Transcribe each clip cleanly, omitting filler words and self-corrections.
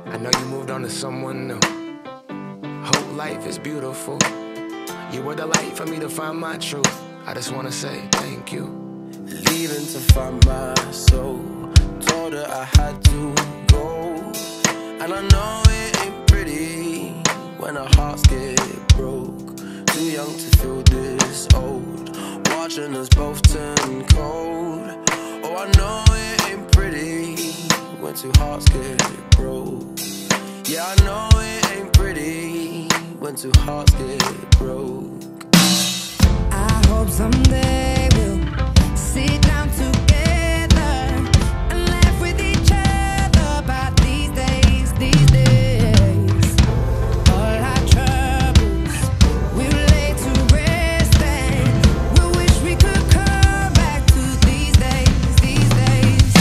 I know you moved on to someone new. Whole life is beautiful. You were the light for me to find my truth. I just wanna say thank you. Leaving to find my soul. Told her I had to go. And I know it ain't pretty when our hearts get broke. Too young to feel this old, watching us both turn cold. Oh, I know it ain't pretty when two hearts get broke. Yeah, I know it ain't pretty when two hearts get broke. I hope someday we'll sit down together and laugh with each other about these days, these days. All our troubles we'll lay to rest, and we'll wish we could come back to these days, these days.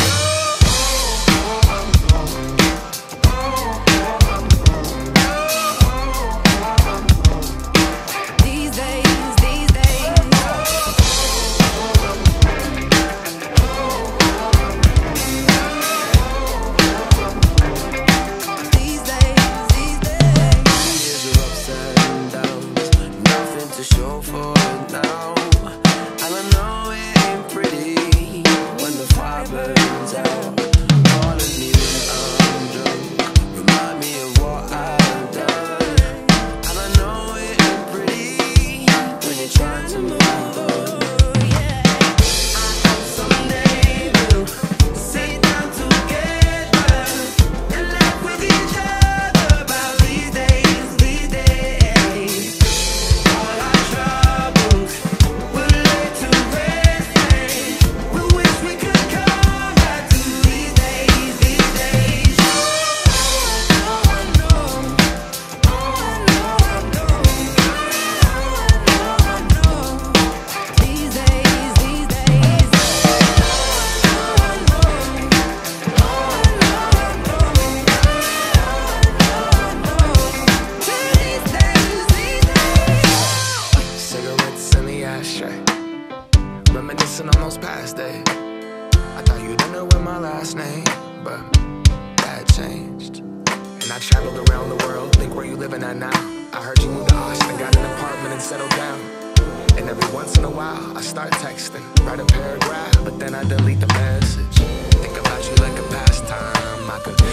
These days, these days. These days, these days. Years of ups and downs, nothing to show for it now. And I know it ain't pretty when the fire burns out. Calling me when I'm drunk, remind me of what I've done. And I know it ain't pretty when you're trying to move on. Someday we'll sit down together and laugh with each other about these days, these days. All our troubles we'll lay to rest, and we'll wish we could come back to these days, these days. I know. These days, these days. Cigarettes in the ashtray, reminiscing on those past days. I thought you didn't know with my last name, but that changed. And I traveled around the world, think where you living at now. I heard you moved to Austin, got an apartment and settled down. And every once in a while, I start texting, write a paragraph, but then I delete the message. Think about you like a pastime. I could